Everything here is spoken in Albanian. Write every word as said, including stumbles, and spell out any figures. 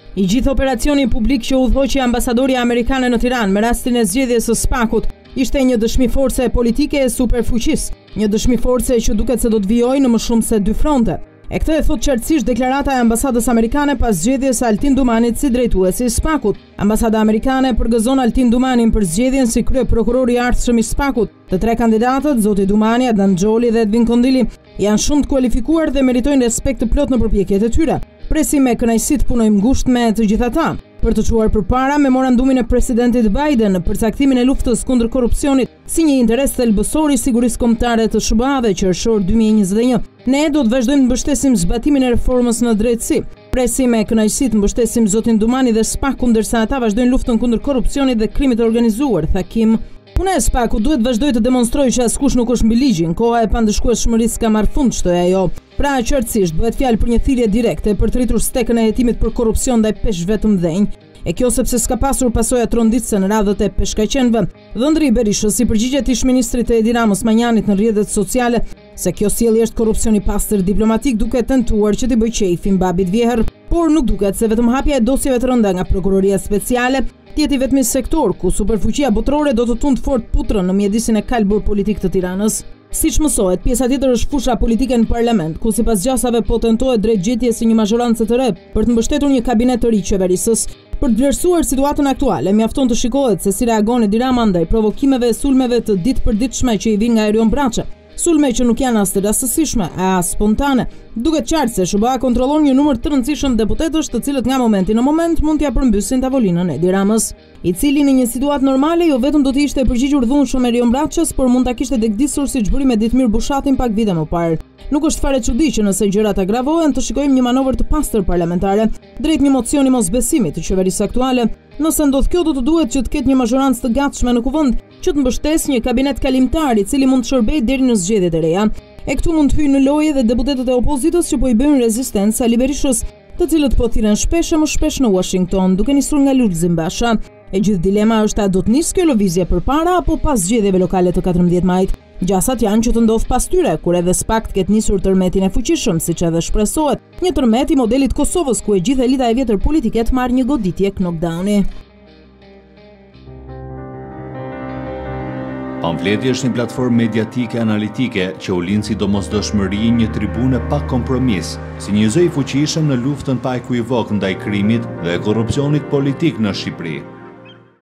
I gjithë operacioni publik që udhëhoqi ambasadorja amerikane në Tiranë me rastin e zgjedhjes së SPAK-ut ishte një dëshmi force politike e superfuqisë, një dëshmi force që duket se do të vijojë në më shumë se dy fronte. E këtë e thot qartësisht deklarata e ambasadës amerikane pas zgjedhjes së Altin Dumanit si drejtuesi i SPAK-ut. Ambasada amerikane përgëzon Altin Dumanin për zgjedhjen si krye prokuror i ardhshëm i SPAK-ut. Të tre kandidatët, zoti Dumani, Adnan Xholi dhe Edvin Kondili, janë shumë të kualifikuar dhe meritojnë respekt të plot në përpjekjet e tyre. Presim me kënaqësi të punojmë ngushtë me të gjithë ata për të çuar përpara memorandumin e presidentit Biden në përcaktimin e luftës kundër korrupsionit si një interes thelbësor i sigurisë kombëtare të S B A-ve qershor dy mijë e njëzet e një. Ne do të vazhdojmë të mbështesim zbatimin e reformës në drejtësi. Presim me kënaqësi të mbështesim zotin Dumani dhe SPAK-un ndërsa ata vazhdojnë luftën kundër korrupsionit dhe krimit të organizuar, tha Kim. Puna e SPAK-ut duhet vazhdoj të demonstrojë që askush nuk është mbi ligjin, koha e pandëshkueshmërisë ka marrë fund, shtoi ajo. Pra qartësisht bëhet fjalë për një thirrje direkte për të rritur stekën e hetimit për korrupsion ndaj peshqve të mëdhenj. E kjo sepse s'ka pasur pasoja tronditëse në radhët e peshkaqenëve. Dhëndri i Berishës si përgjigjet ish-ministrit të Edi Ramës Manjanit në rrjetet sociale se kjo sjellje është korrupsion i pastër diplomatik, duke tentuar që t'i bëjë qejfin babit vjeher, por nuk duket se vetëm hapja e dosjeve të rënda nga prokuroria speciale tjeti vetëm sektor ku superfuqia botërore do të tundë fort putrën në mjedisin e kalbur politik të Tiranës. Siç mësohet, pjesa tjetër është fusha politike në parlament, ku sipas gjasave po tentohet drejt gjetjes së një mazhorancë të re për të mbështetur një kabinet të ri qeverisës. Për të vlerësuar situatën aktuale, mjafton të shikohet se si reagon Edi Rama ndaj provokimeve e sulmeve të ditëpërditshme që i vijnë nga Erion Braçe. Sulme që nuk janë as të rastësishme, as spontane. Duket qartë se S B A kontrollon një numër të rëndësishëm deputetësh të cilët nga momenti në moment mund t'ia përmbysin tavolinën e Edi Ramës, i cili në një situatë normale jo vetëm do të ishte përgjigjur dhunshëm Erion Braçës, por mund ta kishte degdisur siç bëri me Ditmir Bushatin pak vite më parë. Nuk është fare çudi që nëse gjërat agravohen të shikojmë një manovër të pastër parlamentare drejt një mocioni mosbesimi të qeverisë aktuale. Nëse ndodh kjo, do të duhet që të ketë një mazhorancë të gatshme në kuvend që të mbështesë një kabinet kalimtar i cili mund të shërbejë deri në zgjedhjet e reja. E këtu mund të hyjnë në lojë edhe deputetët e opozitës që po i bëjnë rezistencë Ali Berishës, të cilët po thirren shpesh e më shpesh në Washington, duke nisur nga Lulzim Basha. E gjithë dilema është a do të nisë kjo lëvizje përpara apo pas zgjedhjeve lokale të katërmbëdhjetë majit. Gjasat janë që të ndodh pas tyre, kur edhe SPAK të ketë nisur tërmetin e fuqishëm, siç edhe shpresohet, një tërmet i modelit Kosovës ku e gjithë elita e vjetër politike të marrë një goditje knockdowni. Pamfleti është një platformë mediatike analitike që u lind si domosdoshmëri një tribune pa kompromis, si një zë i fuqishëm në luftën pa ekuivok ndaj krimit dhe korrupsionit politik në Shqipëri.